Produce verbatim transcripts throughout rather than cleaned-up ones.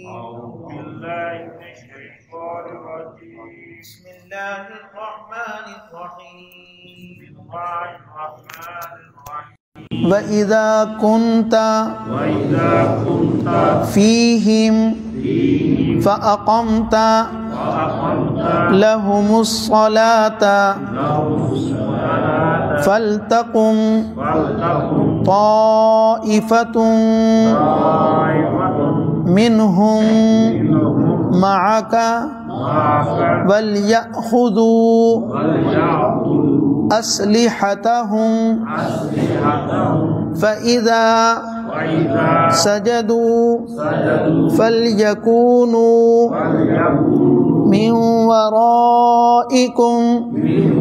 أعوذ بالله من الشيطان الرجيم بسم الله الرحمن الرحيم بسم الله الرحمن الرحيم وَإِذَا كُنْتَ وإذا كنت فِيهِمْ فيهم فَأَقَمْتَ فأقمت لَهُمُ الصَّلَاةَ لهم الصلاة فَلْتَقُمْ فلتكن طَائِفَةٌ طائفة مِّنْهُمْ منهم مَعَكَ معك وَلْيَأْخُذُوا وليأخذوا أَسْلِحَتَهُمْ أسلحتهم فَإِذَا وإذا سَجَدُوا سجدوا فَلْيَكُونُوا فليكونوا مِنْ وَرَائِكُمْ من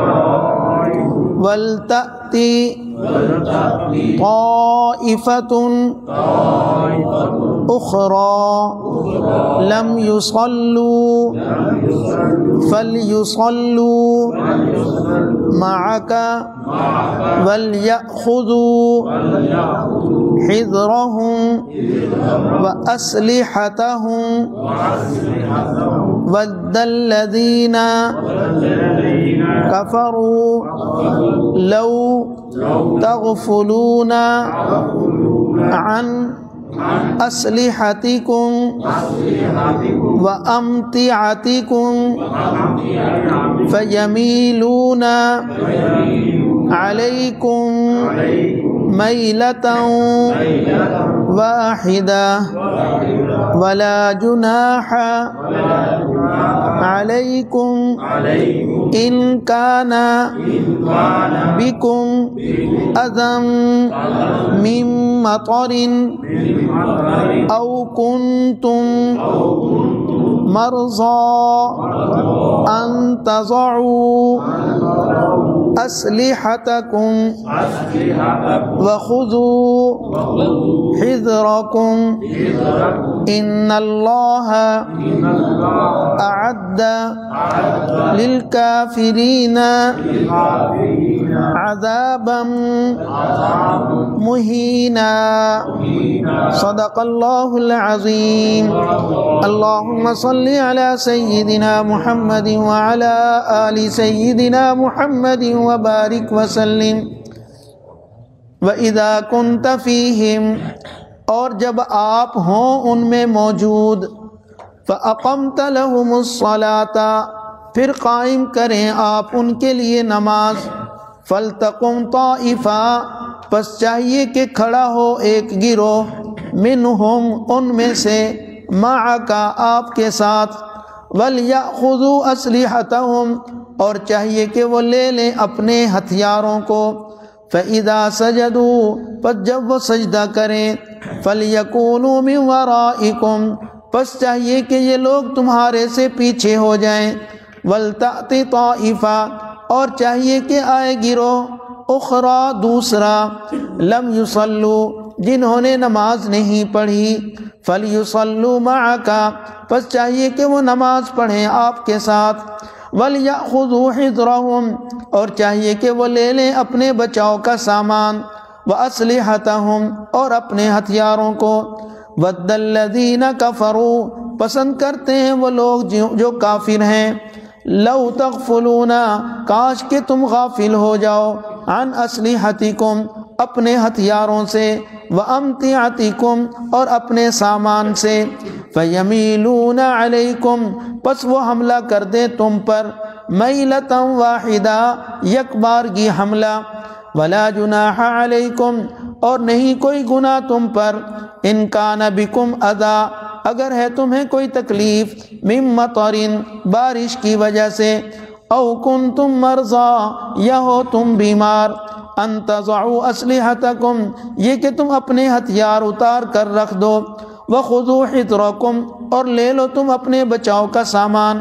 ورائكم وَلْتَأْتِ ولتأتي طَائِفَةٌ طائفة أُخْرَى أخرى لَمْ يُصَلُّوا لم يصلوا فَلْيُصَلُّوا فليصلوا مَعَكَ معك وَلْيَأْخُذُوا وليأخذوا حِذْرَهُمْ حذرهم وَأَسْلِحَتَهُمْ وأسلحتهم وَدَّ الَّذِينَ والذين كفروا كفروا لو لو تغفلون تغفلون عن عن أسلحتكم أسلحتكم وأمتعتكم وأمتعتكم فيميلون فيميلون عليكم عليكم ميلة ميلة واحدة واحدة ولا جناح ولا جناح عليكم عليكم إن كان إن كان بكم بكم أذى من مطر من مطر أو كنتم أو كنتم مرضى أن تضعوا مرضى أسلحتكم أسلحتكم وخذوا وخذوا حذركم حذركم إن الله إن الله أعد أعد للكافرين للكافرين عذابا عذابا مهينا مهينا صدق الله العظيم اللهم صل على سيدنا محمد وعلى آل سيدنا محمد وبارك وسلم وَإِذَا كُنْتَ فِيهِمْ اور جب آپ ہوں ان میں موجود فَأَقَمْتَ لَهُمُ الصَّلَاةَ پھر قائم کریں آپ ان کے لیے نماز فَلْتَقُمْ طَائِفَةٌ پس چاہیے کہ کھڑا ہو ایک گروہ منہم ان میں سے معک آپ کے ساتھ وَلْيَأْخُذُوا أَسْلِحَتَهُمْ اور چاہیے کہ وہ لے لیں اپنے ہتھیاروں کو فَإِذَا سَجَدُوا پس جب وہ سجدہ کریں فَلْيَكُونُوا مِنْ وَرَائِكُمْ پس چاہیے کہ یہ لوگ تمہارے سے پیچھے ہو جائیں وَلْتَأْتِ طَائِفَةٌ اور چاہیے کہ آئے گروہ اخرى دوسرا لم يصلوا جنہوں نے نماز نہیں پڑھی فَلْيُصَلُّوا مَعَكَ پس چاہیے کہ وہ نماز پڑھیں آپ کے ساتھ وَلْيَأْخُذُوا حِذْرَهُمْ اور چاہیے کہ وہ لے لیں اپنے بچاؤ کا سامان وَأَسْلِحَتَهُمْ اور اپنے ہتھیاروں کو وَدَّ الَّذِينَ كَفَرُوا پسند کرتے ہیں وہ لوگ جو جو کافر ہیں لَوْ تَغْفُلُونَ کاش کہ تم غافل ہو جاؤ عن أَسْلِحَتِكُمْ اپنے ہتھیاروں سے وَأَمْتِعَتِكُمْ اور اپنے سامان سے فَيَمِيلُونَ عَلَيْكُمْ پس وہ حملہ کر دیں تم پر مَيْلَةً وَاحِدَةً یک بارگی حملہ وَلَا جُنَاحَ عَلَيْكُمْ اور نہیں کوئی گناہ تم پر إِن كَانَ بِكُمْ أَذًى اگر ہے تمہیں کوئی تکلیف مِن مَطَرٍ بارش کی وجہ سے أَوْ كُنْتُمْ مَرْضَىٰ یا ہو تم بیمار أَن تَضَعُوا أَسْلِحَتَكُمْ یہ کہ تم اپنے ہتھیار اتار کر رکھ دو وَخُذُوا حِذْرَكُمْ اور لے لو تم اپنے بچاؤ کا سامان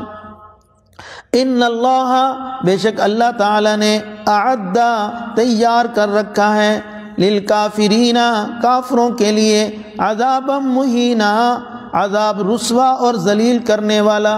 ان اللہ بے شک اللہ تعالی نے اعد تیار کر رکھا ہے للکافرین کافروں کے لیے عذابا مہینا عذاب رسوا اور ذلیل کرنے والا۔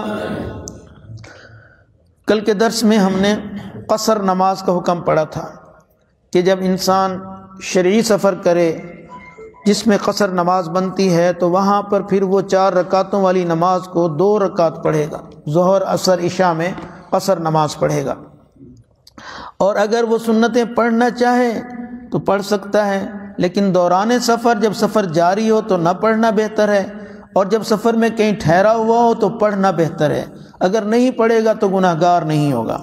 کل کے درس میں ہم نے قصر نماز کا حکم پڑھا تھا کہ جب انسان شرعی سفر کرے جس میں قصر نماز بنتی ہے تو وہاں پر پھر وہ چار رکعتوں والی نماز کو دو رکعت پڑھے گا، ظہر عصر عشاء میں قصر نماز پڑھے گا۔ اور اگر وہ سنتیں پڑھنا چاہے تو پڑھ سکتا ہے، لیکن دوران سفر جب سفر جاری ہو تو نہ پڑھنا بہتر ہے، اور جب سفر میں کہیں ٹھہرا ہوا ہو تو پڑھنا بہتر ہے۔ اگر نہیں پڑھے گا تو گناہ گار نہیں ہوگا۔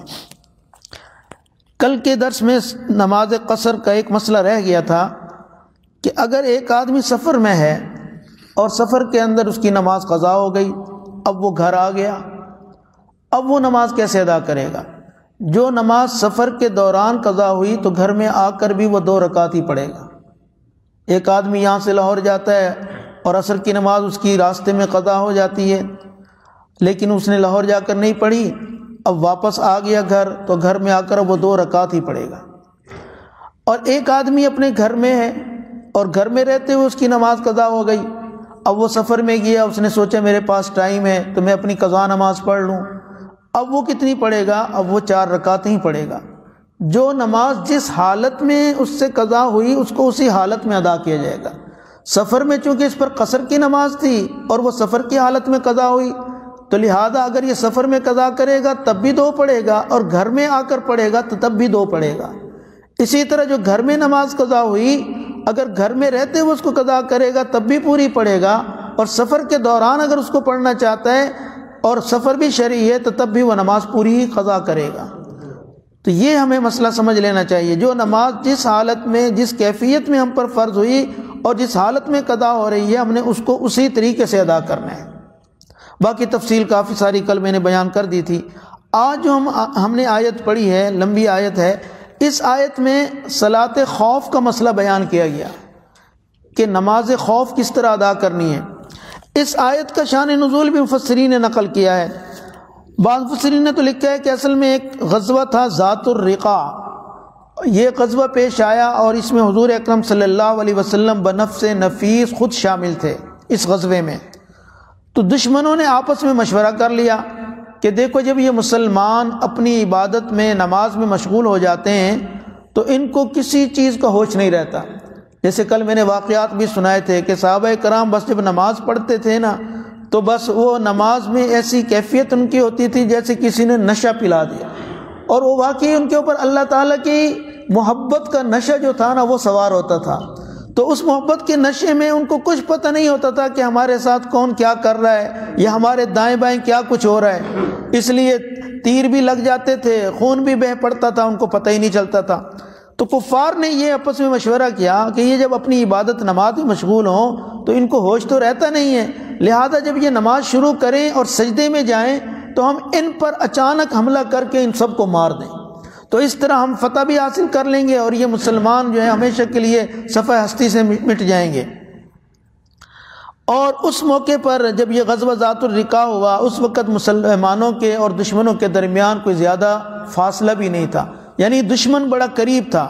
کل کے درس میں نماز قصر کا ایک مسئلہ رہ گیا تھا کہ اگر ایک آدمی سفر میں ہے اور سفر کے اندر اس کی نماز قضا ہو گئی، اب وہ گھر آ گیا، اب وہ نماز کیسے ادا کرے گا؟ جو نماز سفر کے دوران قضا ہوئی تو گھر میں آ کر بھی وہ دو رکعت ہی پڑھے گا۔ ایک آدمی یہاں سے لاہور جاتا ہے اور عصر کی نماز اس کی راستے میں قضا ہو جاتی ہے، لیکن اس نے لاہور جا کر نہیں پڑھی، اب واپس آ گیا گھر تو گھر میں آ کر وہ دو رکعت ہی پڑھے گا۔ اور ایک آدمی اپنے گھر میں ہے اور گھر میں رہتے ہوئے اس کی نماز قضا ہو گئی، اب وہ سفر میں گیا، اس نے سوچا میرے پاس ٹائم ہے تو میں اپنی قضا نماز پڑھ لوں، اب وہ کتنی پڑھے گا؟ اب وہ چار رکعت ہی پڑھے گا۔ جو نماز جس حالت میں اس سے قضا ہوئی اس کو اسی حالت میں ادا کیا جائے گا۔ سفر میں چونکہ اس پر قصر کی نماز تھی اور وہ سفر کی حالت میں قضا ہوئی تو لہٰذا اگر یہ سفر میں قضا کرے گا تب بھی دو پڑھے گا، اور گھر میں آ کر پڑھے گا تو تب بھی دو پڑھے گا۔ اسی طرح جو گھر میں نماز قضا ہوئی اگر گھر میں رہتے ہوئے اس کو قضا کرے گا تب بھی پوری پڑھے گا، اور سفر کے دوران اگر اس کو پڑھنا چاہتا ہے اور سفر بھی شرعی ہے تو تب بھی وہ نماز پوری ہی قضا کرے گا۔ تو یہ ہمیں مسئلہ سمجھ لینا چاہیے، جو نماز جس حالت میں جس کیفیت میں ہم پر فرض ہوئی اور جس حالت میں قضا ہو رہی ہے ہم نے اس کو اسی طریقے سے ادا کرنا ہے۔ باقی تفصیل کافی ساری کل میں نے بیان کر دی تھی۔ آج جو ہم ہم نے آیت پڑھی ہے، لمبی آیت ہے، اس آیت میں صلاۃ خوف کا مسئلہ بیان کیا گیا کہ نماز خوف کس طرح ادا کرنی ہے۔ اس آیت کا شان نزول بھی مفسرین نے نقل کیا ہے۔ بعض مفسرین نے تو لکھا ہے کہ اصل میں ایک غزوہ تھا ذات الرقاع، یہ غزوہ پیش آیا اور اس میں حضور اکرم صلی اللہ علیہ وسلم بنفس نفیس خود شامل تھے اس غزوے میں۔ تو دشمنوں نے آپس میں مشورہ کر لیا کہ دیکھو جب یہ مسلمان اپنی عبادت میں نماز میں مشغول ہو جاتے ہیں تو ان کو کسی چیز کا ہوش نہیں رہتا۔ جیسے کل میں نے واقعات بھی سنائے تھے کہ صحابہ کرام بس جب نماز پڑھتے تھے نا تو بس وہ نماز میں ایسی کیفیت ان کی ہوتی تھی جیسے کسی نے نشہ پلا دیا، اور وہ واقعی ان کے اوپر اللہ تعالیٰ کی محبت کا نشہ جو تھا نا وہ سوار ہوتا تھا۔ تو اس محبت کے نشے میں ان کو کچھ پتہ نہیں ہوتا تھا کہ ہمارے ساتھ کون کیا کر رہا ہے یا ہمارے دائیں بائیں کیا کچھ ہو رہا ہے، اس لیے تیر بھی لگ جاتے تھے، خون بھی بہہ پڑتا تھا، ان کو پتہ ہی نہیں چلتا تھا۔ تو کفار نے یہ آپس میں مشورہ کیا کہ یہ جب اپنی عبادت نماز میں مشغول ہوں تو ان کو ہوش تو رہتا نہیں ہے، لہذا جب یہ نماز شروع کریں اور سجدے میں جائیں تو ہم ان پر اچانک حملہ کر کے ان سب کو مار دیں، تو اس طرح ہم فتح بھی حاصل کر لیں گے اور یہ مسلمان جو ہے ہمیشہ کے لیے صفحہ ہستی سے مٹ جائیں گے۔ اور اس موقع پر جب یہ غزوہ ذات الرقاع ہوا اس وقت مسلمانوں کے اور دشمنوں کے درمیان کوئی زیادہ فاصلہ بھی نہیں تھا، یعنی دشمن بڑا قریب تھا۔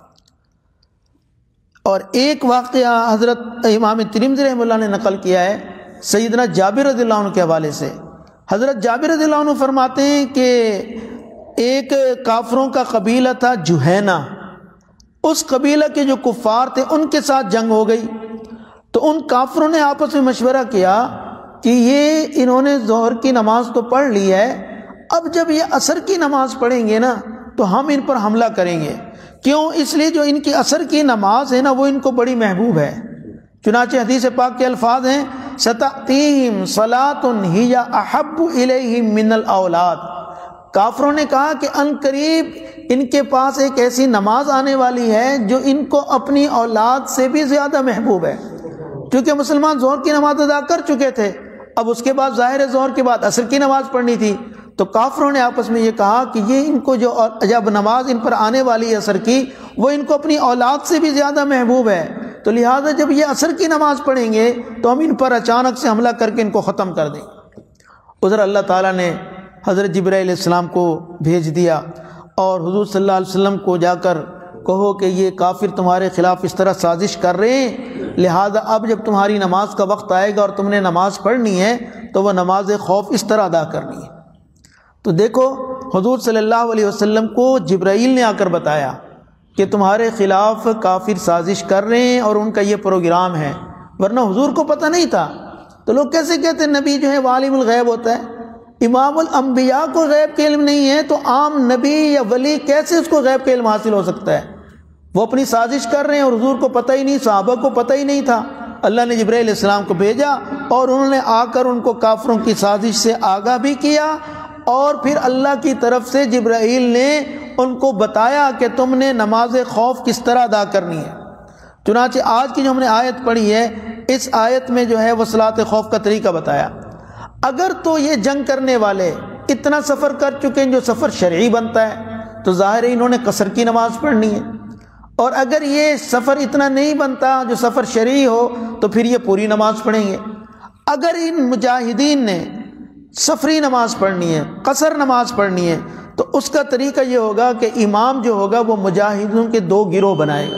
اور ایک واقعہ حضرت امام ترمذی رحمہ اللہ نے نقل کیا ہے سیدنا جابر رضی اللہ عنہ کے حوالے سے۔ حضرت جابر رضی اللہ عنہ فرماتے ہیں کہ ایک کافروں کا قبیلہ تھا جوہینہ، اس قبیلہ کے جو کفار تھے ان کے ساتھ جنگ ہو گئی، تو ان کافروں نے آپس میں مشورہ کیا کہ یہ انہوں نے ظہر کی نماز تو پڑھ لی ہے، اب جب یہ عصر کی نماز پڑھیں گے نا تو ہم ان پر حملہ کریں گے۔ کیوں؟ اس لیے جو ان کی عصر کی نماز ہے نا وہ ان کو بڑی محبوب ہے، چنانچہ حدیث پاک کے الفاظ ہیں سَتَأْتِيهِمْ صَلَاةٌ هِيَ أَحَبُّ إِلَيْهِمْ مِنَ الْأَوْلَادِ۔ کافروں نے کہا کہ ان قریب ان کے پاس ایک ایسی نماز آنے والی ہے جو ان کو اپنی اولاد سے بھی زیادہ محبوب ہے، کیونکہ مسلمان ظہر کی نماز ادا کر چکے تھے، اب اس کے بعد ظاہر ظہر کے بعد عصر کی نماز پڑھنی تھی، تو کافروں نے آپس میں یہ کہا کہ یہ ان کو جو جب نماز ان پر آنے والی ہے عصر کی وہ ان کو اپنی اولاد سے بھی زیادہ محبوب ہے، تو لہٰذا جب یہ عصر کی نماز پڑھیں گے تو ہم ان پر اچانک سے حملہ کر کے ان کو ختم کر دیں۔ ادھر اللہ تعالیٰ نے حضرت جبرائیل علیہ السلام کو بھیج دیا اور حضور صلی اللہ علیہ وسلم کو جا کر کہو کہ یہ کافر تمہارے خلاف اس طرح سازش کر رہے ہیں، لہذا اب جب تمہاری نماز کا وقت آئے گا اور تم نے نماز پڑھنی ہے تو وہ نماز خوف اس طرح ادا کرنی ہے۔ تو دیکھو حضور صلی اللہ علیہ وسلم کو جبرائیل نے آ کر بتایا کہ تمہارے خلاف کافر سازش کر رہے ہیں اور ان کا یہ پروگرام ہے، ورنہ حضور کو پتہ نہیں تھا۔ تو لوگ کیسے کہتے ہیں نبی جو ہے وہ عالم الغیب ہوتا ہے؟ امام الانبیاء کو غیب کا علم نہیں ہے تو عام نبی یا ولی کیسے اس کو غیب کا علم حاصل ہو سکتا ہے؟ وہ اپنی سازش کر رہے ہیں اور حضور کو پتہ ہی نہیں، صحابہ کو پتہ ہی نہیں تھا۔ اللہ نے جبرائیل علیہ السلام کو بھیجا اور انہوں نے آ کر ان کو کافروں کی سازش سے آگاہ بھی کیا، اور پھر اللہ کی طرف سے جبرائیل نے ان کو بتایا کہ تم نے نماز خوف کس طرح ادا کرنی ہے۔ چنانچہ آج کی جو ہم نے آیت پڑھی ہے، اس آیت میں جو ہے وہ صلاۃ خوف کا طریقہ بتایا۔ اگر تو یہ جنگ کرنے والے اتنا سفر کر چکے ہیں جو سفر شرعی بنتا ہے تو ظاہر ہے انہوں نے قصر کی نماز پڑھنی ہے، اور اگر یہ سفر اتنا نہیں بنتا جو سفر شرعی ہو تو پھر یہ پوری نماز پڑھیں گے۔ اگر ان مجاہدین نے سفری نماز پڑھنی ہے، قصر نماز پڑھنی ہے، تو اس کا طریقہ یہ ہوگا کہ امام جو ہوگا وہ مجاہدوں کے دو گروہ بنائے گا۔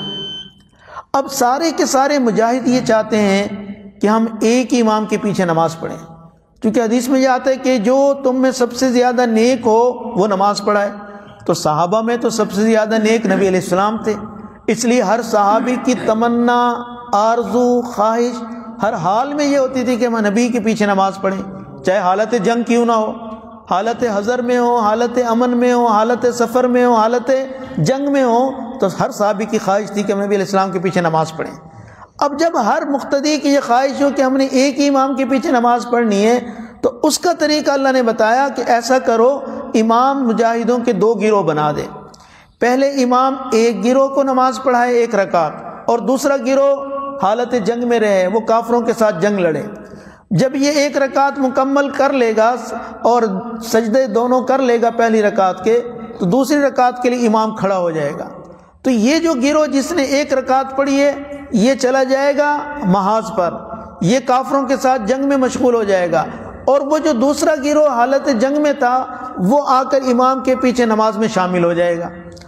اب سارے کے سارے مجاہد یہ چاہتے ہیں کہ ہم ایک ہی امام کے پیچھے نماز پڑھیں، کیونکہ حدیث میں یہ آتا ہے کہ جو تم میں سب سے زیادہ نیک ہو وہ نماز پڑھائے۔ تو صحابہ میں تو سب سے زیادہ نیک نبی علیہ السلام تھے، اس لیے ہر صحابی کی تمنا، آرزو، خواہش ہر حال میں یہ ہوتی تھی کہ ہم نبی کے پیچھے نماز پڑھیں، چاہے حالت جنگ کیوں نہ ہو، حالت حضر میں ہو، حالت امن میں ہو، حالت سفر میں ہو، حالت جنگ میں ہو، تو ہر صحابی کی خواہش تھی کہ ہم نبی علیہ السلام کے پیچھے نماز پڑھیں۔ اب جب ہر مقتدی کی یہ خواہش ہو کہ ہم نے ایک ہی امام کے پیچھے نماز پڑھنی ہے، تو اس کا طریقہ اللہ نے بتایا کہ ایسا کرو، امام مجاہدوں کے دو گروہ بنا دے۔ پہلے امام ایک گروہ کو نماز پڑھائے ایک رکعت، اور دوسرا گروہ حالت جنگ میں رہے، وہ کافروں کے ساتھ جنگ لڑے۔ جب یہ ایک رکعت مکمل کر لے گا اور سجدے دونوں کر لے گا پہلی رکعت کے، تو دوسری رکعت کے لیے امام کھڑا ہو جائے گا۔ تو یہ جو گروہ جس نے ایک رکعت پڑھی ہے یہ چلا جائے گا محاذ پر، یہ کافروں کے ساتھ جنگ میں مشغول ہو جائے گا، اور وہ جو دوسرا گروہ حالت جنگ میں تھا وہ آ کر امام کے پیچھے نماز میں شامل ہو جائے گا۔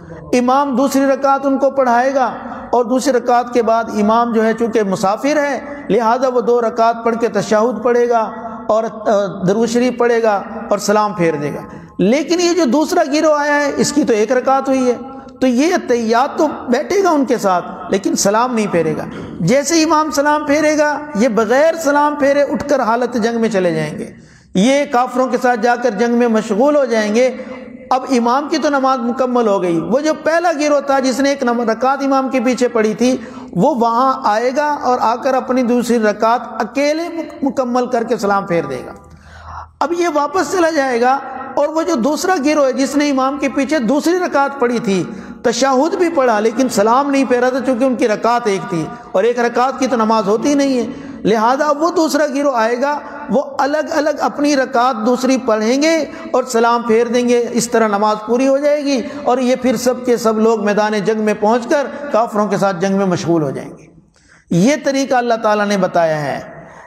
امام دوسری رکعت ان کو پڑھائے گا، اور دوسری رکعت کے بعد امام جو ہے چونکہ مسافر ہے لہذا وہ دو رکعت پڑھ کے تشہد پڑھے گا اور درود شریف پڑھے گا اور سلام پھیر دے گا۔ لیکن یہ جو دوسرا گروہ آیا ہے اس کی تو ایک رکعت ہوئی ہے، تو یہ تحیات تو بیٹھے گا ان کے ساتھ لیکن سلام نہیں پھیرے گا۔ جیسے امام سلام پھیرے گا یہ بغیر سلام پھیرے اٹھ کر حالت جنگ میں چلے جائیں گے، یہ کافروں کے ساتھ جا کر جنگ میں مشغول ہو جائیں گے۔ اب امام کی تو نماز مکمل ہو گئی، وہ جو پہلا گروہ تھا جس نے ایک رکعت امام کے پیچھے پڑھی تھی وہ وہاں آئے گا اور آ کر اپنی دوسری رکعت اکیلے مکمل کر کے سلام پھیر دے گا۔ اب یہ واپس چلا جائے گا، اور وہ جو دوسرا گروہ ہے جس نے امام کے پیچھے دوسری رکعت پڑھی تھی، تشہد بھی پڑھا لیکن سلام نہیں پھیرا تھا چونکہ ان کی رکعت ایک تھی اور ایک رکعت کی تو نماز ہوتی نہیں ہے، لہذا وہ دوسرا گروہ آئے گا، وہ الگ الگ اپنی رکعت دوسری پڑھیں گے اور سلام پھیر دیں گے، اس طرح نماز پوری ہو جائے گی، اور یہ پھر سب کے سب لوگ میدان جنگ میں پہنچ کر کافروں کے ساتھ جنگ میں مشغول ہو جائیں گے۔ یہ طریقہ اللہ تعالیٰ نے بتایا ہے۔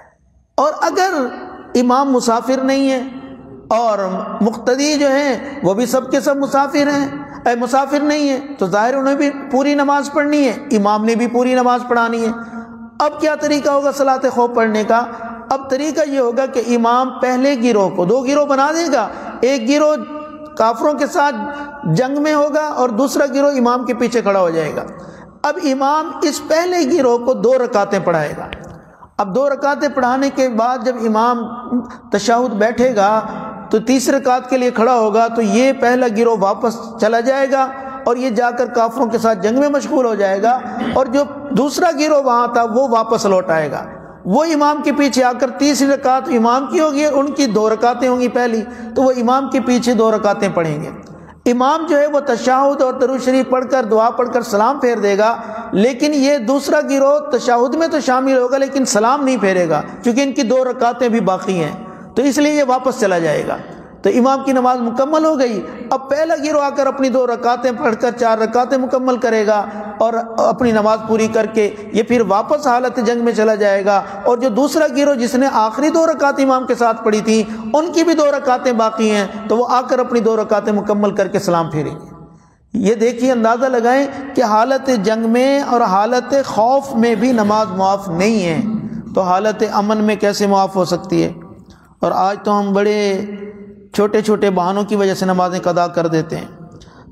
اور اگر امام مسافر نہیں ہے اور مقتدی جو ہیں وہ بھی سب کے سب مسافر ہیں، اے مسافر نہیں ہے، تو ظاہر انہیں بھی پوری نماز پڑھنی ہے، امام نے بھی پوری نماز پڑھانی ہے۔ اب کیا طریقہ ہوگا صلاۃ خوف پڑھنے کا؟ اب طریقہ یہ ہوگا کہ امام پہلے گروہ کو دو گروہ بنا دے گا، ایک گروہ کافروں کے ساتھ جنگ میں ہوگا اور دوسرا گروہ امام کے پیچھے کھڑا ہو جائے گا۔ اب امام اس پہلے گروہ کو دو رکعتیں پڑھائے گا۔ اب دو رکعتیں پڑھانے کے بعد جب امام تشہد بیٹھے گا تو تیسری رکعت کے لیے کھڑا ہوگا، تو یہ پہلا گروہ واپس چلا جائے گا اور یہ جا کر کافروں کے ساتھ جنگ میں مشغول ہو جائے گا، اور جو دوسرا گروہ وہاں تھا وہ واپس لوٹ آئے گا، وہ امام کے پیچھے آ کر تیسری رکعت امام کی ہوگی، ان کی دو رکعتیں ہوں گی پہلی، تو وہ امام کے پیچھے دو رکعتیں پڑھیں گے۔ امام جو ہے وہ تشہد اور درود شریف پڑھ کر دعا پڑھ کر سلام پھیر دے گا، لیکن یہ دوسرا گروہ تشہد میں تو شامل ہوگا لیکن سلام نہیں پھیرے گا کیونکہ ان کی دو رکعتیں بھی باقی ہیں، تو اس لیے یہ واپس چلا جائے گا۔ تو امام کی نماز مکمل ہو گئی۔ اب پہلا گروہ آ کر اپنی دو رکعتیں پڑھ کر چار رکعتیں مکمل کرے گا اور اپنی نماز پوری کر کے یہ پھر واپس حالت جنگ میں چلا جائے گا، اور جو دوسرا گروہ جس نے آخری دو رکعت امام کے ساتھ پڑھی تھی ان کی بھی دو رکعتیں باقی ہیں، تو وہ آ کر اپنی دو رکعتیں مکمل کر کے سلام پھیریں گے۔ یہ دیکھیے، اندازہ لگائیں کہ حالت جنگ میں اور حالت خوف میں بھی نماز معاف نہیں ہے، تو حالت امن میں کیسے معاف ہو سکتی ہے؟ اور آج تو ہم بڑے چھوٹے چھوٹے بہانوں کی وجہ سے نمازیں قضا کر دیتے ہیں۔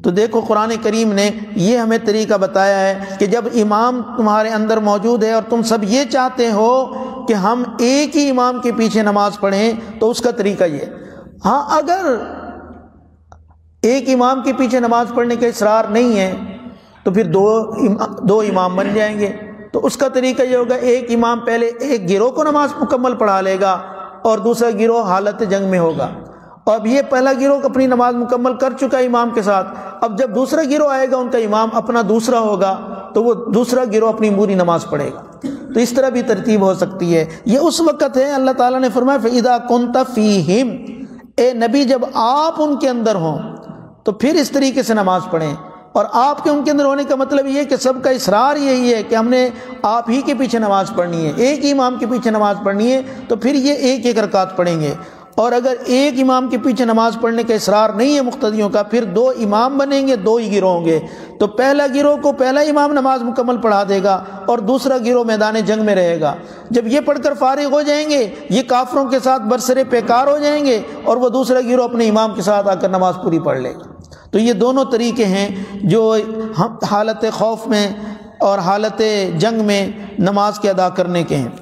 تو دیکھو قرآن کریم نے یہ ہمیں طریقہ بتایا ہے کہ جب امام تمہارے اندر موجود ہے اور تم سب یہ چاہتے ہو کہ ہم ایک ہی امام کے پیچھے نماز پڑھیں تو اس کا طریقہ یہ ہے۔ ہاں اگر ایک امام کے پیچھے نماز پڑھنے کا اصرار نہیں ہے تو پھر دو دو امام بن جائیں گے۔ تو اس کا طریقہ یہ ہوگا ایک امام پہلے ایک گروہ کو نماز مکمل پڑھا لے گا اور دوسرا گروہ حالت جنگ میں ہوگا۔ اب یہ پہلا گروہ اپنی نماز مکمل کر چکا امام کے ساتھ، اب جب دوسرا گروہ آئے گا ان کا امام اپنا دوسرا ہوگا تو وہ دوسرا گروہ اپنی پوری نماز پڑھے گا۔ تو اس طرح بھی ترتیب ہو سکتی ہے۔ یہ اس وقت ہے اللہ تعالیٰ نے فرمایا فَإِذَا كُنْتَ فِيهِمْ، اے نبی جب آپ ان کے اندر ہوں تو پھر اس طریقے سے نماز پڑھیں۔ اور آپ کے ان کے اندر ہونے کا مطلب یہ ہے کہ سب کا اصرار یہی ہے کہ ہم نے آپ ہی کے پیچھے نماز پڑھنی ہے، ایک ہی امام کے پیچھے نماز پڑھنی ہے، تو پھر یہ ایک ایک رکعت پڑھیں گے۔ اور اگر ایک امام کے پیچھے نماز پڑھنے کا اصرار نہیں ہے مقتدیوں کا، پھر دو امام بنیں گے، دو ہی گروہ ہوں گے۔ تو پہلا گروہ کو پہلا امام نماز مکمل پڑھا دے گا اور دوسرا گروہ میدان جنگ میں رہے گا۔ جب یہ پڑھ کر فارغ ہو جائیں گے یہ کافروں کے ساتھ برسر پیکار ہو جائیں گے اور وہ دوسرا گروہ اپنے امام کے ساتھ آ کر نماز پوری پڑھ لے گا۔ تو یہ دونوں طریقے ہیں جو حالت خوف میں اور حالت جنگ میں نماز کے ادا کرنے کے ہیں۔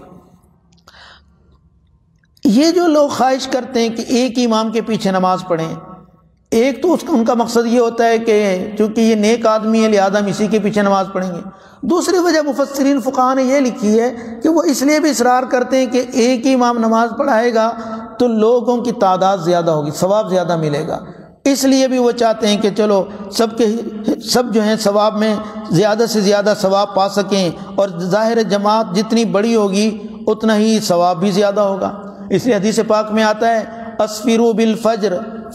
یہ جو لوگ خواہش کرتے ہیں کہ ایک ہی امام کے پیچھے نماز پڑھیں، ایک تو اس کا ان کا مقصد یہ ہوتا ہے کہ چونکہ یہ نیک آدمی ہے لہذا ہم اسی کے پیچھے نماز پڑھیں گے۔ دوسری وجہ مفسرین فقہاء نے یہ لکھی ہے کہ وہ اس لیے بھی اصرار کرتے ہیں کہ ایک ہی امام نماز پڑھائے گا تو لوگوں کی تعداد زیادہ ہوگی، ثواب زیادہ ملے گا، اس لیے بھی وہ چاہتے ہیں کہ چلو سب کے سب جو ہیں ثواب میں زیادہ سے زیادہ ثواب پا سکیں، اور ظاہر جماعت جتنی بڑی ہوگی اتنا ہی ثواب بھی زیادہ ہوگا۔ اس لیے حدیث پاک میں آتا ہے اسفروا بالفجر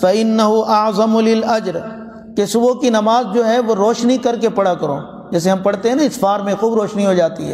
فإنه اعظم للأجر، کہ صبح کی نماز جو ہے وہ روشنی کر کے پڑھا کرو، جیسے ہم پڑھتے ہیں نا اسفار میں خوب روشنی ہو جاتی ہے،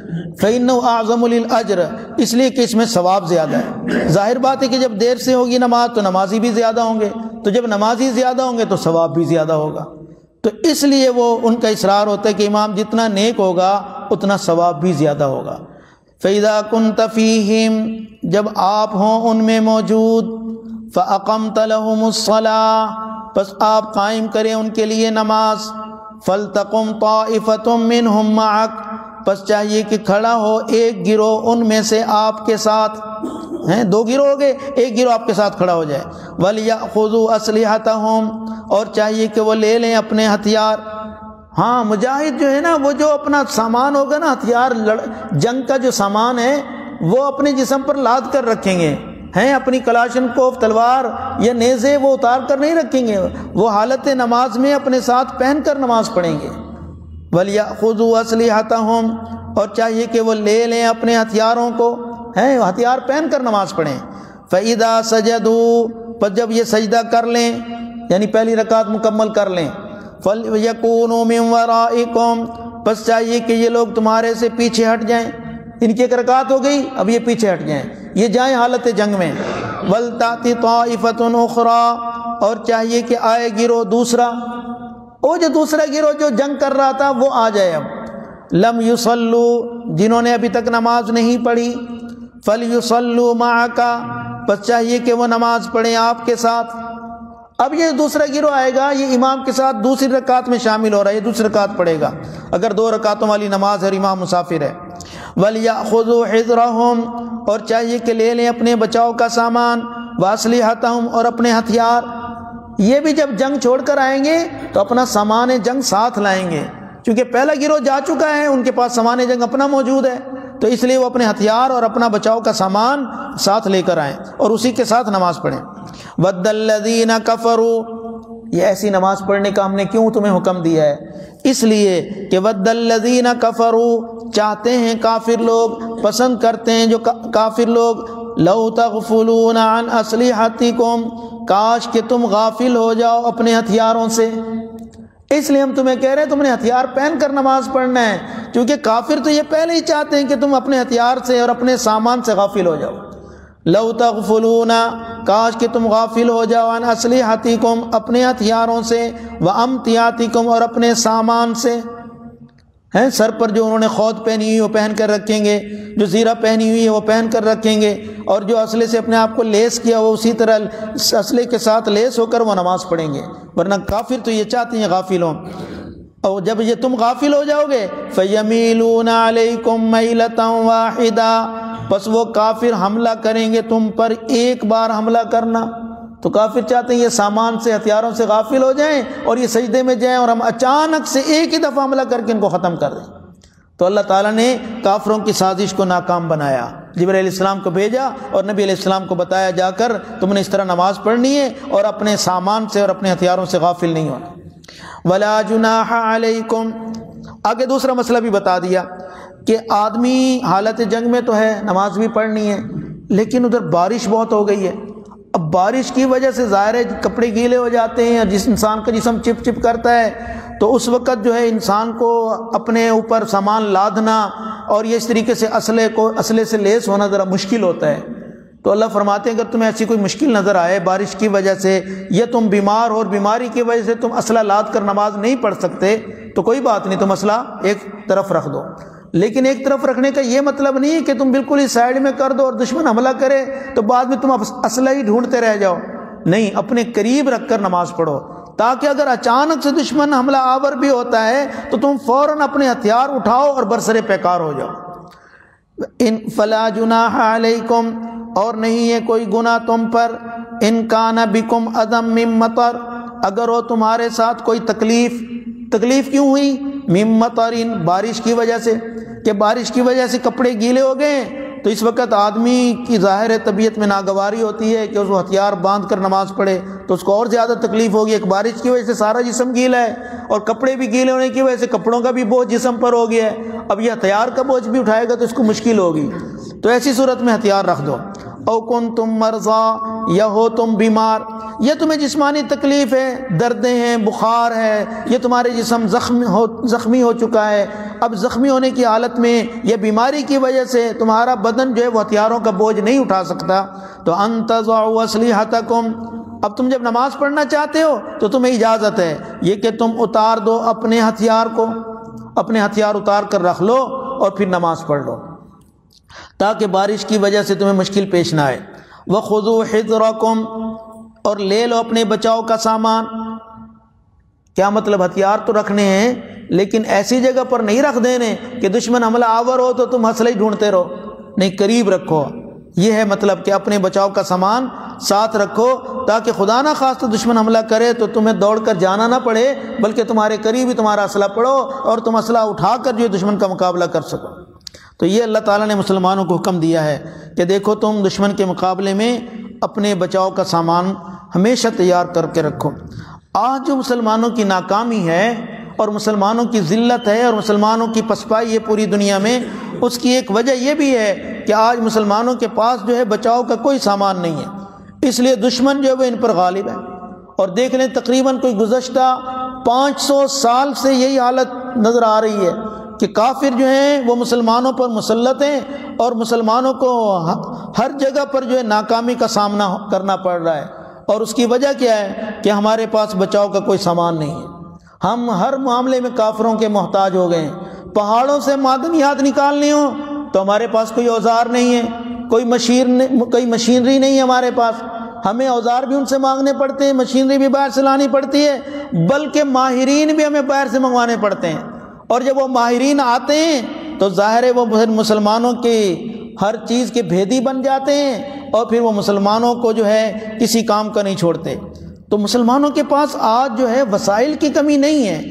فإنه اعظم للأجر، اس لیے کہ اس میں ثواب زیادہ ہے۔ ظاہر بات ہے کہ جب دیر سے ہوگی نماز تو نمازی بھی زیادہ ہوں گے، تو جب نمازی زیادہ ہوں گے تو ثواب بھی زیادہ ہوگا، تو اس لیے وہ ان کا اصرار ہوتا ہے کہ امام جتنا نیک ہوگا اتنا ثواب بھی زیادہ ہوگا۔ فَإِذَا كُنْتَ فِيهِمْ، جب آپ ہوں ان میں موجود، فَأَقَمْتَ لَهُمُ الصَّلَاةَ، پس آپ قائم کریں ان کے لیے نماز، فَلْتَقُمْ طَائِفَةٌ مِّنْهُمْ مَعَكَ، پس چاہیے کہ کھڑا ہو ایک گروہ ان میں سے آپ کے ساتھ، ہیں دو گروہ ہو گئے، ایک گروہ آپ کے ساتھ کھڑا ہو جائے، وَلْيَأْخُذُوا أَسْلِحَتَهُمْ، اور چاہیے کہ وہ لے لیں اپنے ہتھیار۔ ہاں مجاہد جو ہے نا وہ جو اپنا سامان ہوگا نا، ہتھیار جنگ کا جو سامان ہے وہ اپنے جسم پر لاد کر رکھیں گے، ہیں اپنی کلاشن کوف تلوار یا نیزے وہ اتار کر نہیں رکھیں گے، وہ حالت نماز میں اپنے ساتھ پہن کر نماز پڑھیں گے۔ وَلْيَأْخُذُوا أَسْلِحَتَهُمْ، اور چاہیے کہ وہ لے لیں اپنے ہتھیاروں کو، ہیں ہتھیار پہن کر نماز پڑھیں۔ فَإِذَا سَجَدُوا، پس جب یہ سجدہ کر لیں یعنی پہلی رکعت مکمل کر لیں، فَلْيَكُونُوا مِنْ وَرَائِكُمْ، پس چاہیے کہ یہ لوگ تمہارے سے پیچھے ہٹ جائیں، ان کی ایک رکعت ہو گئی اب یہ پیچھے ہٹ جائیں، یہ جائیں حالت جنگ میں۔ وَلْتَأْتِ طَائِفَةٌ أُخْرَىٰ، اور چاہیے کہ آئے گروہ دوسرا، وہ جو دوسرا گروہ جو جنگ کر رہا تھا وہ آ جائے، اب لم يصلوا، جنہوں نے ابھی تک نماز نہیں پڑھی، فَلْيُصَلُّوا مَعَكَ، پس چاہیے کہ وہ نماز پڑھیں آپ کے ساتھ۔ اب یہ دوسرا گروہ آئے گا، یہ امام کے ساتھ دوسری رکعت میں شامل ہو رہا ہے، یہ دوسری رکعت پڑھے گا اگر دو رکعتوں والی نماز ہے اور امام مسافر ہے۔ وَلْيَأْخُذُوا حِذْرَهُمْ، اور چاہیے کہ لے لیں اپنے بچاؤ کا سامان، وَأَسْلِحَتَهُمْ، اور اپنے ہتھیار۔ یہ بھی جب جنگ چھوڑ کر آئیں گے تو اپنا سامان جنگ ساتھ لائیں گے، چونکہ پہلا گروہ جا چکا ہے ان کے پاس سامان جنگ اپنا موجود ہے، تو اس لیے وہ اپنے ہتھیار اور اپنا بچاؤ کا سامان ساتھ لے کر آئیں اور اسی کے ساتھ نماز پڑھیں۔ وَدَّ الَّذِينَ كَفَرُوا، یہ ایسی نماز پڑھنے کا ہم نے کیوں تمہیں حکم دیا ہے؟ اس لیے کہ وَدَّ الَّذِينَ كَفَرُوا، چاہتے ہیں کافر لوگ، پسند کرتے ہیں جو کافر لوگ، لَوْ تَغْفُلُونَ عَنْ أَسْلِحَتِكُمْ، کاش کہ تم غافل ہو جاؤ اپنے ہتھیاروں سے، اس لیے ہم تمہیں کہہ رہے ہیں تم نے ہتھیار پہن کر نماز پڑھنا ہے، کیونکہ کافر تو یہ پہلے ہی چاہتے ہیں کہ تم اپنے ہتھیار سے اور اپنے سامان سے غافل ہو جاؤ۔ لو تغفلون، کاش کہ تم غافل ہو جاؤ، عن اسلحتکم، اپنے ہتھیاروں سے، وامتیاتکم، اور اپنے سامان سے۔ ہیں، سر پر جو انہوں نے خود پہنی ہوئی وہ پہن کر رکھیں گے، جو زیرہ پہنی ہوئی ہے وہ پہن کر رکھیں گے، اور جو اسلحے سے اپنے آپ کو لیس کیا وہ اسی طرح اسلحے کے ساتھ لیس ہو کر وہ نماز پڑھیں گے۔ ورنہ کافر تو یہ چاہتے ہیں غافل ہوں، اور جب یہ تم غافل ہو جاؤ گے فَيَمِيلُونَ عَلَيْكُمْ مَيْلَةً وَاحِدًا، پس وہ کافر حملہ کریں گے تم پر ایک بار حملہ کرنا۔ تو کافر چاہتے ہیں یہ سامان سے، ہتھیاروں سے غافل ہو جائیں اور یہ سجدے میں جائیں اور ہم اچانک سے ایک ہی دفعہ حملہ کر کے ان کو ختم کر دیں۔ تو اللہ تعالیٰ نے کافروں کی سازش کو ناکام بنایا، جبرائیل علیہ السلام کو بھیجا اور نبی علیہ السلام کو بتایا جا کر تم نے اس طرح نماز پڑھنی ہے اور اپنے سامان سے اور اپنے ہتھیاروں سے غافل نہیں ہونا۔ وَلَا جُنَاحَ عَلَيْكُمْ، آگے دوسرا مسئلہ بھی بتا دیا کہ آدمی حالت جنگ میں تو ہے، نماز بھی پڑھنی ہے، لیکن ادھر بارش بہت ہو گئی ہے۔ اب بارش کی وجہ سے ظاہر ہے کپڑے گیلے ہو جاتے ہیں اور جس انسان کا جسم چپ چپ کرتا ہے، تو اس وقت جو ہے انسان کو اپنے اوپر سامان لادنا اور یہ اس طریقے سے اسلحے کو اسلحے سے لیس ہونا ذرا مشکل ہوتا ہے۔ تو اللہ فرماتے ہیں اگر تمہیں ایسی کوئی مشکل نظر آئے بارش کی وجہ سے، یا تم بیمار ہو اور بیماری کی وجہ سے تم اسلحہ لاد کر نماز نہیں پڑھ سکتے، تو کوئی بات نہیں، تم اسلحہ ایک طرف رکھ دو۔ لیکن ایک طرف رکھنے کا یہ مطلب نہیں ہے کہ تم بالکل ہی سائڈ میں کر دو اور دشمن حملہ کرے تو بعد میں تم اسلحہ ہی ڈھونڈتے رہ جاؤ، نہیں، اپنے قریب رکھ کر نماز پڑھو، تاکہ اگر اچانک سے دشمن حملہ آور بھی ہوتا ہے تو تم فوراً اپنے ہتھیار اٹھاؤ اور برسر پیکار ہو جاؤ۔ ان فلا جناح علیکم، اور نہیں ہے کوئی گناہ تم پر، ان کان بکم اذی من مطر، اگر ہو تمہارے ساتھ کوئی تکلیف۔ تکلیف کیوں ہوئی؟ من مطر، بارش کی وجہ سے، کہ بارش کی وجہ سے کپڑے گیلے ہو گئے تو اس وقت آدمی کی ظاہر طبیعت میں ناگواری ہوتی ہے کہ اس کو ہتھیار باندھ کر نماز پڑھے، تو اس کو اور زیادہ تکلیف ہوگی۔ ایک بارش کی وجہ سے سارا جسم گیلا ہے اور کپڑے بھی گیلے ہونے کی وجہ سے کپڑوں کا بھی بوجھ جسم پر ہو گیا ہے، اب یہ ہتھیار کا بوجھ بھی اٹھائے گا تو اس کو مشکل ہوگی، تو ایسی صورت میں ہتھیار رکھ دو۔ او کنتم مرضی، یا ہو تم بیمار، یا تمہیں جسمانی تکلیف ہے، دردیں ہیں، بخار ہے، یہ تمہارے جسم زخم ہو زخمی ہو چکا ہے، اب زخمی ہونے کی حالت میں یا بیماری کی وجہ سے تمہارا بدن جو ہے وہ ہتھیاروں کا بوجھ نہیں اٹھا سکتا، تو ان تضعوا اسلحتکم، اب تم جب نماز پڑھنا چاہتے ہو تو تمہیں اجازت ہے یہ کہ تم اتار دو اپنے ہتھیار کو، اپنے ہتھیار اتار کر رکھ لو اور پھر نماز پڑھ لو، تاکہ بارش کی وجہ سے تمہیں مشکل پیش نہ آئے۔ وَخُذُوا حِذْرَكُمْ، اور لے لو اپنے بچاؤ کا سامان۔ کیا مطلب؟ ہتھیار تو رکھنے ہیں لیکن ایسی جگہ پر نہیں رکھ دینے کہ دشمن حملہ آور ہو تو تم اسلحہ ہی ڈھونڈتے رہو، نہیں، قریب رکھو۔ یہ ہے مطلب کہ اپنے بچاؤ کا سامان ساتھ رکھو تاکہ خدا نہ خواستہ دشمن حملہ کرے تو تمہیں دوڑ کر جانا نہ پڑے، بلکہ تمہارے قریب ہی تمہارا اسلحہ پڑو اور تم اسلحہ اٹھا کر جو دشمن کا مقابلہ کر سکو۔ تو یہ اللہ تعالیٰ نے مسلمانوں کو حکم دیا ہے کہ دیکھو تم دشمن کے مقابلے میں اپنے بچاؤ کا سامان ہمیشہ تیار کر کے رکھو۔ آج جو مسلمانوں کی ناکامی ہے اور مسلمانوں کی ذلت ہے اور مسلمانوں کی پسپائی ہے پوری دنیا میں، اس کی ایک وجہ یہ بھی ہے کہ آج مسلمانوں کے پاس جو ہے بچاؤ کا کوئی سامان نہیں ہے، اس لیے دشمن جو ہے وہ ان پر غالب ہے۔ اور دیکھ لیں تقریباً کوئی گزشتہ پانچ سو سال سے یہی حالت نظر آ رہی ہے کہ کافر جو ہیں وہ مسلمانوں پر مسلط ہیں اور مسلمانوں کو ہر جگہ پر جو ہے ناکامی کا سامنا کرنا پڑ رہا ہے، اور اس کی وجہ کیا ہے کہ ہمارے پاس بچاؤ کا کوئی سامان نہیں ہے۔ ہم ہر معاملے میں کافروں کے محتاج ہو گئے ہیں۔ پہاڑوں سے معدنیات نکالنی ہو تو ہمارے پاس کوئی اوزار نہیں ہے، کوئی مشین کوئی مشینری نہیں ہے ہمارے پاس، ہمیں اوزار بھی ان سے مانگنے پڑتے ہیں، مشینری بھی باہر سے لانی پڑتی ہے، بلکہ ماہرین بھی ہمیں باہر سے منگوانے پڑتے ہیں، اور جب وہ ماہرین آتے ہیں تو ظاہر ہے وہ مسلمانوں کی ہر چیز کے بھیدی بن جاتے ہیں اور پھر وہ مسلمانوں کو جو ہے کسی کام کا نہیں چھوڑتے۔ تو مسلمانوں کے پاس آج جو ہے وسائل کی کمی نہیں ہے،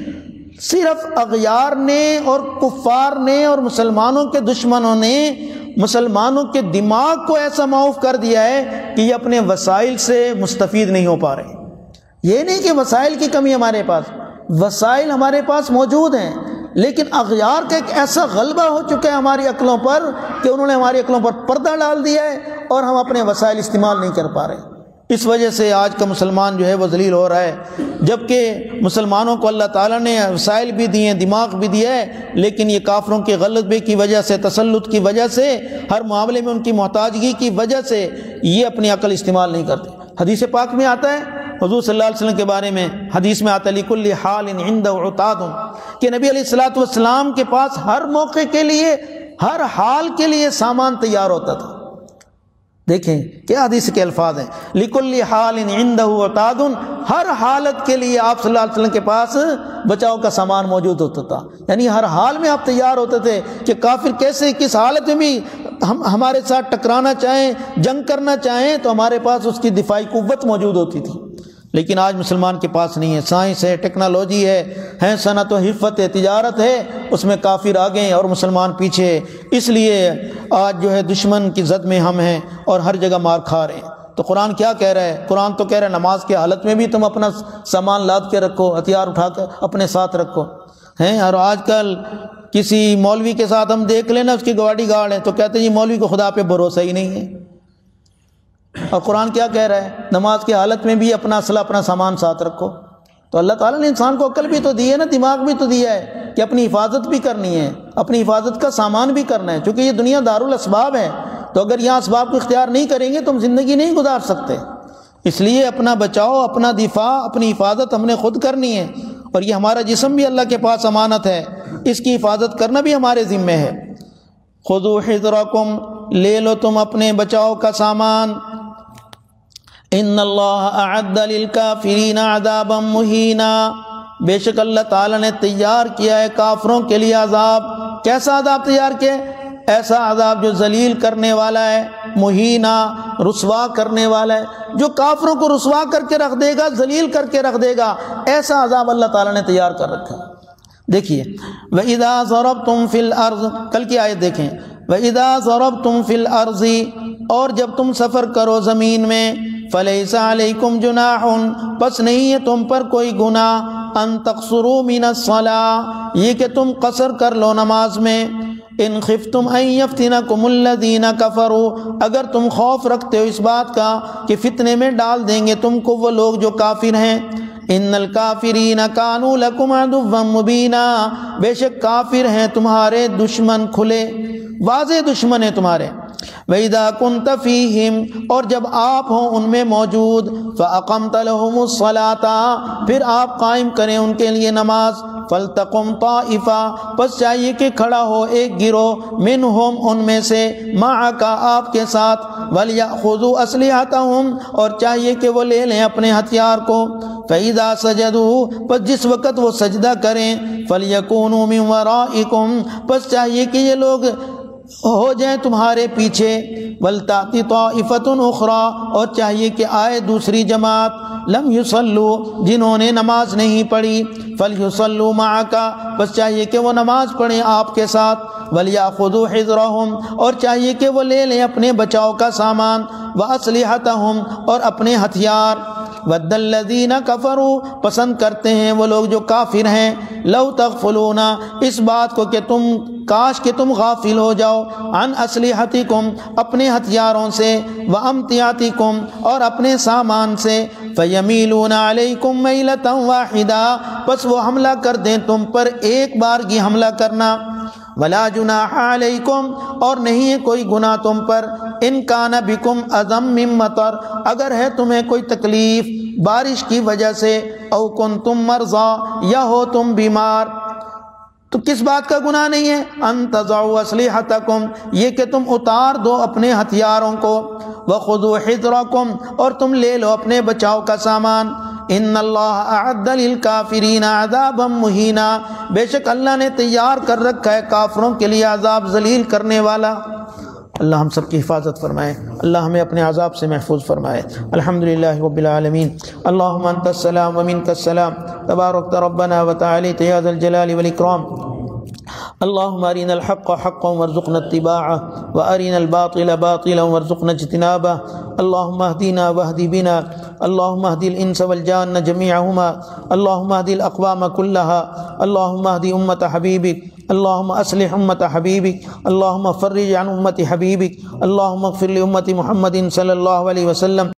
صرف اغیار نے اور کفار نے اور مسلمانوں کے دشمنوں نے مسلمانوں کے دماغ کو ایسا معاف کر دیا ہے کہ یہ اپنے وسائل سے مستفید نہیں ہو پا رہے۔ یہ نہیں کہ وسائل کی کمی ہمارے پاس، وسائل ہمارے پاس موجود ہیں، لیکن اغیار کا ایک ایسا غلبہ ہو چکا ہے ہماری عقلوں پر کہ انہوں نے ہماری عقلوں پر پردہ ڈال دیا ہے اور ہم اپنے وسائل استعمال نہیں کر پا رہے۔ اس وجہ سے آج کا مسلمان جو ہے وہ ذلیل ہو رہا ہے، جبکہ مسلمانوں کو اللہ تعالیٰ نے وسائل بھی دیے ہیں، دماغ بھی دیا ہے، لیکن یہ کافروں کے غلبے کی وجہ سے، تسلط کی وجہ سے، ہر معاملے میں ان کی محتاجگی کی وجہ سے یہ اپنی عقل استعمال نہیں کرتے۔ حدیث پاک میں آتا ہے حضور صلی اللہ علیہ وسلم کے بارے میں حدیث میں آتا لکل حال عندہ عتاد کہ نبی علیہ الصلوۃ والسلام کے پاس ہر موقع کے لیے ہر حال کے لیے سامان تیار ہوتا تھا. دیکھیں کیا حدیث کے الفاظ ہیں, لکل حال عندہ عتاد, ہر حالت کے لیے آپ صلی اللہ علیہ وسلم کے پاس بچاؤ کا سامان موجود ہوتا تھا. یعنی ہر حال میں آپ تیار ہوتے تھے کہ کافر کیسے کس حالت میں بھی ہم ہمارے ساتھ ٹکرانا چاہیں, جنگ کرنا چاہیں تو ہمارے پاس اس کی دفاعی قوت موجود ہوتی تھی. لیکن آج مسلمان کے پاس نہیں ہے. سائنس ہے, ٹیکنالوجی ہے, ہے صنعت و حرفت ہے, تجارت ہے, اس میں کافر آگے ہیں اور مسلمان پیچھے. اس لیے آج جو ہے دشمن کی زد میں ہم ہیں اور ہر جگہ مار کھا رہے ہیں. تو قرآن کیا کہہ رہا ہے؟ قرآن تو کہہ رہا ہے نماز کی حالت میں بھی تم اپنا سامان لاد کے رکھو, ہتھیار اٹھا کر اپنے ساتھ رکھو ہیں. اور آج کل کسی مولوی کے ساتھ ہم دیکھ لیں نا, اس کی گاڑی گاڑ ہے تو کہتے ہیں جی مولوی کو خدا پہ بھروسہ ہی نہیں ہے. اور قرآن کیا کہہ رہا ہے؟ نماز کی حالت میں بھی اپنا اسلحہ اپنا سامان ساتھ رکھو. تو اللہ تعالیٰ نے انسان کو عقل بھی تو دی ہے نا, دماغ بھی تو دیا ہے کہ اپنی حفاظت بھی کرنی ہے, اپنی حفاظت کا سامان بھی کرنا ہے. چونکہ یہ دنیا دارالاسباب ہے, تو اگر یہاں اسباب کو اختیار نہیں کریں گے تو ہم زندگی نہیں گزار سکتے. اس لیے اپنا بچاؤ, اپنا دفاع, اپنی حفاظت ہم نے خود کرنی ہے. اور یہ ہمارا جسم بھی اللہ کے پاس امانت ہے, اس کی حفاظت کرنا بھی ہمارے ذمے ہے. خذوا حذرکم, لے لو تم اپنے بچاؤ کا سامان. ان اللہ اعد للکافرین عذابا مہینا, بے شک اللہ تعالیٰ نے تیار کیا ہے کافروں کے لیے عذاب. کیسا عذاب تیار کیا ہے؟ ایسا عذاب جو ذلیل کرنے والا ہے, مہینا, رسوا کرنے والا ہے, جو کافروں کو رسوا کر کے رکھ دے گا, ذلیل کر کے رکھ دے گا. ایسا عذاب اللہ تعالیٰ نے تیار کر رکھا ہے. دیکھیے وَإِذَا ضَرَبْتُمْ فِي الْأَرْضِ, کل کی آیت دیکھیں, وَإِذَا ضَرَبْتُمْ فِي الْأَرْضِ, اور جب تم سفر کرو زمین میں, فَلَيْسَ عَلَيْكُمْ جُنَاحٌ, پس نہیں ہے تم پر کوئی گناہ, أَن تَقْصُرُوا مِنَ الصَّلَاةِ, یہ کہ تم قصر کر لو نماز میں. ان خفتم ان یفتنکم الذین کفروا, اگر تم خوف رکھتے ہو اس بات کا کہ فتنے میں ڈال دیں گے تم کو وہ لوگ جو کافر ہیں. ان الکافرین کانوا لکم عدوا مبینا, بے شک کافر ہیں تمہارے دشمن کھلے, واضح دشمن ہیں تمہارے. وَإِذَا كُنْتَ فِيهِمْ, اور جب آپ ہوں ان میں موجود, فَأَقَمْتَ لَهُمُ الصَّلَاةَ, پھر آپ قائم کریں ان کے لیے نماز. فَلْتَقُمْ طَائِفَةٌ, پس چاہیے کہ کھڑا ہو ایک گروہ, مِنْهُمْ ان میں سے, مَعَكَ آپ کے ساتھ, وَلْيَأْخُذُوا أَسْلِحَتَهُمْ, اور چاہیے کہ وہ لے لیں اپنے ہتھیار کو. فَإِذَا سَجَدُوا, پس جس وقت وہ سجدہ کریں, فَلْيَكُونُوا مِنْ وَرَائِكُمْ, پس چاہیے کہ یہ لوگ ہو جائیں تمہارے پیچھے. وَلْتَأْتِ طَائِفَةٌ أُخْرَى, اور چاہیے کہ آئے دوسری جماعت, لم يصلوا, جنہوں نے نماز نہیں پڑھی, فَلْيُصَلُّوا مَعَكَ, بس چاہیے کہ وہ نماز پڑھیں آپ کے ساتھ. وَلْيَأْخُذُوا حِذْرَهُمْ, اور چاہیے کہ وہ لے لیں اپنے بچاؤ کا سامان. وَأَسْلِحَتَهُمْ, اور اپنے ہتھیار. وَدَّ الَّذِينَ كَفَرُوا, پسند کرتے ہیں وہ لوگ جو کافر ہیں, لَوْ تَغْفُلُونَ, اس بات کو کہ تم کاش کہ تم غافل ہو جاؤ, عن اسلحتکم, اپنے ہتھیاروں سے, وامتیاتکم, اور اپنے سامان سے, فیمیلون علیکم میلۃ واحدہ, بس وہ حملہ کر دیں تم پر ایک بار کی حملہ کرنا. ولا جناح علیکم, اور نہیں ہے کوئی گناہ تم پر, ان کان بکم اذی من مطر, اگر ہے تمہیں کوئی تکلیف بارش کی وجہ سے, او کنتم مرضی, یا ہو تم بیمار, تو کس بات کا گناہ نہیں ہے؟ ان تضعوا اسلحتکم, یہ کہ تم اتار دو اپنے ہتھیاروں کو. وخذوا حذرکم, اور تم لے لو اپنے بچاؤ کا سامان. ان اللہ اعد للکافرین عذابا مہینا, بے شک اللہ نے تیار کر رکھا ہے کافروں کے لیے عذاب ذلیل کرنے والا. اللہ ہم سب کی حفاظت فرمائے, اللہ ہمیں اپنے عذاب سے محفوظ فرمائے. الحمدللہ رب العالمین. اللہم انت السلام ومنک السلام, تبارکت ربنا وتعالیت یا ذا الجلال والاکرام. اللهم أرنا الحق حقا وارزقنا اتباعه وأرنا الباطل باطلا وارزقنا اجتنابه. اللهم اهدنا واهد بنا, اللهم اهد الإنس والجان جميعهما, اللهم اهد الأقوام كلها, اللهم اهد أمة حبيبك, اللهم أصلح أمة حبيبك, اللهم فرج عن أمة حبيبك, اللهم اغفر لأمة محمد صلى الله عليه وسلم.